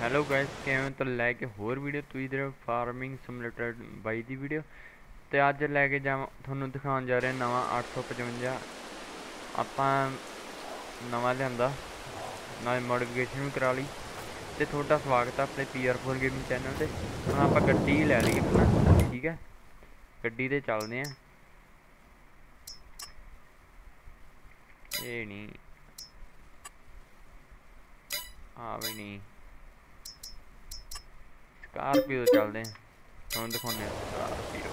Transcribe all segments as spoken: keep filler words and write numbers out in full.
Hello guys, ਕਿਵੇਂ ਤਾਂ ਲੈ ਕੇ ਹੋਰ ਵੀਡੀਓ ਤੁਸੀਂ ਦੇ ਫਾਰਮਿੰਗ ਸਿਮੂਲੇਟਰ ਬਾਈ ਦੀ ਵੀਡੀਓ। ਤੇ ਅੱਜ ਲੈ ਕੇ ਜਾਵਾਂ ਤੁਹਾਨੂੰ ਦਿਖਾਉਣ ਜਾ ਰਿਹਾ ਨਵਾਂ ਅੱਠ ਸੌ ਪਚਵੰਜਾ। ਆਪਾਂ ਨਵਾਂ ਲਿਆਂਦਾ, ਨਾਲੇ ਮੋਡੀਫਿਕੇਸ਼ਨ ਵੀ ਕਰਾ ਲਈ। ਤੇ ਤੁਹਾਡਾ ਸਵਾਗਤ ਆ ਆਪਣੇ P R four gaming channel ਤੇ। ਹੁਣ ਆਪਾਂ ਗੱਡੀ ਲੈ ਲਈ ਆਪਣਾ, ਠੀਕ ਹੈ। ਗੱਡੀ ਤੇ ਚੱਲਦੇ ਆਂ। ਇਹ ਨਹੀਂ, ਆ ਵੀ ਨਹੀਂ, ਸਕਾਰਪੀਓ ਚੱਲਦੇ ਆਂ। ਤੁਹਾਨੂੰ ਦਿਖਾਉਂਦੇ ਹਾਂ ਸਕਾਰਪੀਓ।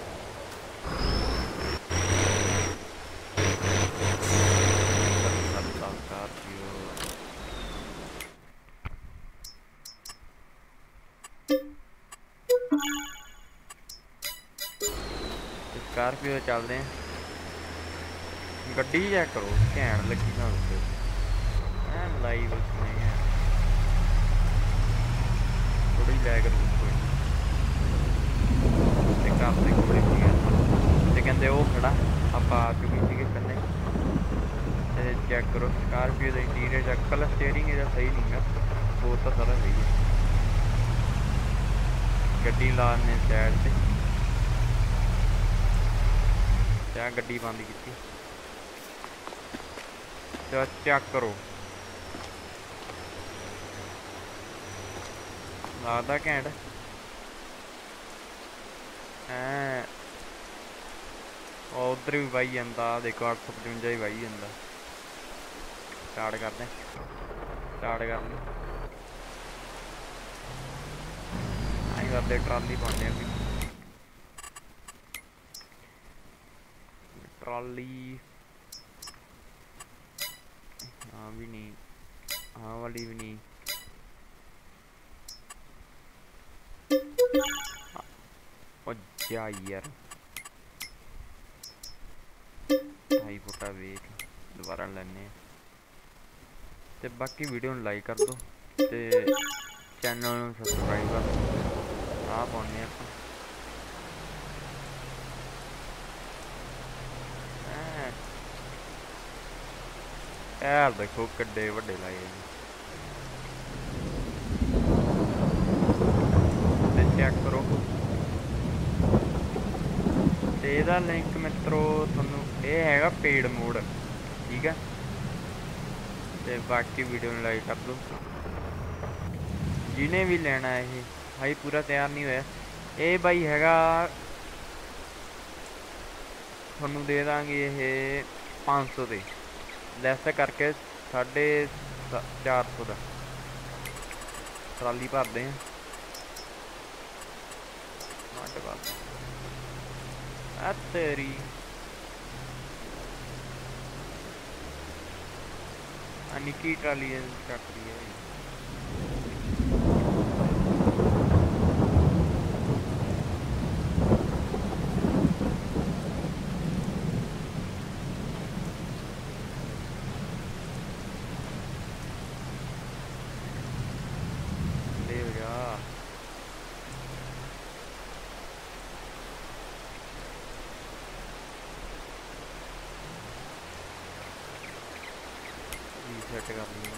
ਸਕਾਰਪੀਓ ਸਕਾਰਪੀਓ ਚੱਲਦੇ ਆਂ। ਗੱਡੀ ਚੈੱਕ ਕਰੋ, ਘੈਂਟ ਲੱਗੀ ਨਾ ਉੱਤੇ ਐਨ ਲਾਈਵ ਨਹੀਂ ਹੈ। ਥੋੜੀ ਲੈ ਕਰ ਕੋਈ ਤੇ ਘਰ ਦੇ ਕੋਲ ਹੀ ਤੇ ਕਹਿੰਦੇ ਉਹ ਖੜਾ, ਆਪਾਂ ਆ ਚੁੱਕੇ ਸੀਗੇ ਪਹਿਲੇ। ਤੇ ਚੈੱਕ ਕਰੋ ਸਕਾਰਪੀਓ ਦਾ ਇੰਟੀਰੀਅਰ ਚੈੱਕ, ਕਲਰ ਸਟੀਅਰਿੰਗ ਇਹਦਾ ਸਹੀ ਨਹੀਂ ਗਾ, ਹੋਰ ਤਾਂ ਸਾਰਾ ਸਹੀ ਹੈ। ਗੱਡੀ ਲਾਉਣੇ ਸਾਈਡ ਤੇ, ਤੇ ਗੱਡੀ ਬੰਦ ਕੀਤੀ। ਤੇ ਚੈੱਕ ਕਰੋ, ਲੱਗਦਾ ਘੈਂਟ ਐ। ਉਧਰ ਵੀ ਵਾਈ ਜਾਂਦਾ, ਦੇਖੋ ਅੱਠ ਸੌ ਪਚਵੰਜਾ ਹੀ ਵਾਈ ਜਾਂਦਾ। ਸਟਾਰਟ ਕਰਦੇ, ਸਟਾਰਟ ਕਰ ਲਈ। ਐਂ ਕਰਦੇ ਟਰਾਲੀ ਪਾਉਂਦੇ ਆ, ਟਰਾਲੀ ਹਾਂ ਵੀ ਨਹੀਂ, ਹਾਂ ਵਾਲੀ ਵੀ ਨਹੀਂ। ਉਹ ਜਾ ਯਾਰ, ਢਾਈ ਫੁੱਟਾ ਵੇਖ, ਦੁਬਾਰਾ ਲੈਣੇ। ਤੇ ਬਾਕੀ ਵੀਡੀਓ ਨੂੰ ਲਾਈਕ ਕਰ ਦਿਓ ਤੇ ਚੈਨਲ ਨੂੰ ਸਬਸਕ੍ਰਾਈਬ ਕਰ ਦਿਓ। ਆਹ ਪਾਉਂਦੇ ਆਪਾਂ ਯਾਰ, ਦੇਖੋ ਕਿੱਡੇ ਵੱਡੇ ਲਾਏ ਨੇ। ਤੇ ਚੈੱਕ ਕਰੋ, ਤੇ ਇਹਦਾ ਲਿੰਕ ਮਿੱਤਰੋ ਤੁਹਾਨੂੰ, ਇਹ ਹੈਗਾ ਪੇਡ ਮੋਡ, ਠੀਕ ਹੈ। ਤੇ ਬਾਕੀ ਵੀਡੀਓ ਨੂੰ ਲਾਈਕ ਕਰ ਦਿਓ। ਜਿਹਨੇ ਵੀ ਲੈਣਾ, ਇਹ ਹਾਈ ਪੂਰਾ ਤਿਆਰ ਨਹੀਂ ਹੋਇਆ। ਇਹ ਬਾਈ ਹੈਗਾ, ਤੁਹਾਨੂੰ ਦੇ ਦਾਂਗੇ ਇਹ ਪੰਜ ਸੌ ਦੇ, ਲੈਸ ਕਰਕੇ ਸਾਢੇ ਚਾਰ ਸੌ ਦਾ। ਟਰਾਲੀ ਭਰਦੇ ਆ, ਮੱਟ ਭਰਦੇ ਆ ਤੇਰੀ। ਆ ਨਿੱਕੀ ਟਰਾਲੀ ਚੱਕ ਰਹੀ ਹੈ। सेट कर लिया,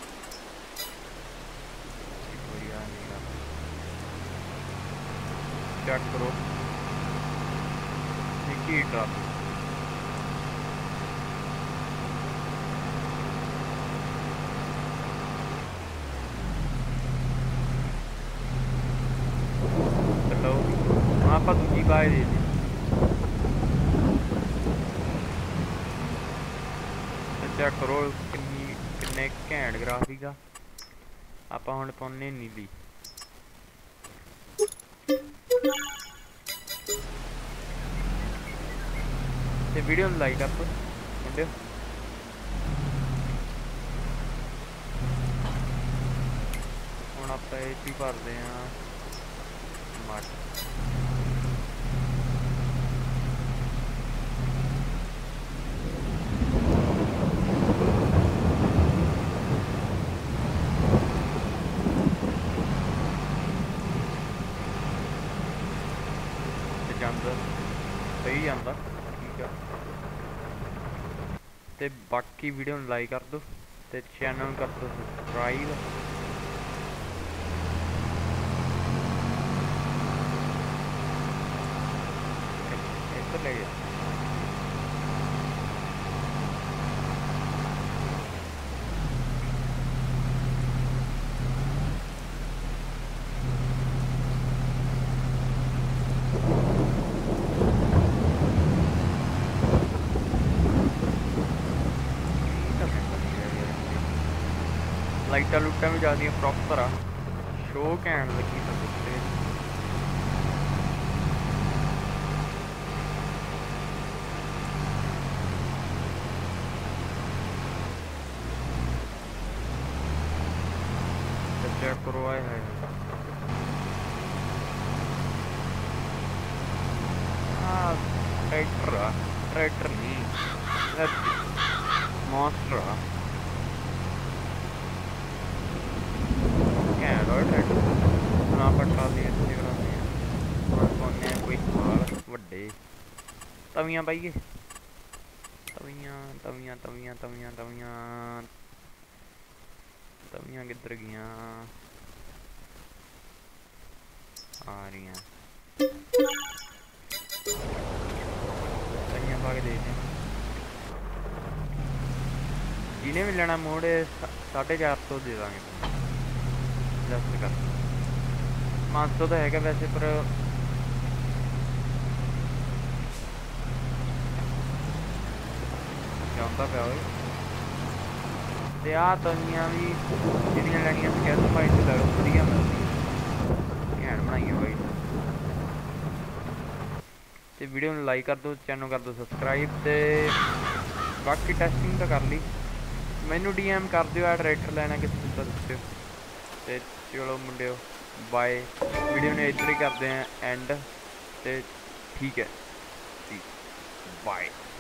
चेक करो निकी ट्राफी। चलो आप दूजी बाय दे दी। चेक करो किन्नी किन्ने घैंट ग्राफिक आ। आप हुण पाउने नीली, ते वीडियो लाइक अप मुंडियो। हुण आपां इह च भरदे आ मट। सही जाता, ठीक है। तो बाकी वीडियो लाइक कर दो, तो चैनल कर दो सब्सक्राइब। ले गया। लाइटा लुटा भी जाती प्रॉपर आ शो कैन लगी सकते चेक करो आए है ट्रैक्टर ट्रैक्टर नहीं मॉन्स्टर ना पटा दिए कोई हाल वड्डे तवियां पाइए तवियां तवियां तवियां तवियां तवियां तवियां किधर गया आ रही हैं तवियां पा के दे दें जिन्हें भी लेना मोड़े साढ़े चार सौ दे देंगे जस्ट कर पाँच सौ तो है वैसे पर चाहता पाया ते आ तवियां भी जिन्नियां लैनियां स्कैच भाई तो लो वधिया मिलदी घैंट बनाई भाई ते वीडियो में लाइक कर दो चैनल कर दो सबसक्राइब ते बाकी टेस्टिंग तो कर ली मैनू डी एम कर दियो ट्रैक्टर लेना किसी तो दस्सियो ते चलो मुंडियो बाय वीडियो ने इधर ही करते हैं एंड ते ठीक है ठीक बाय।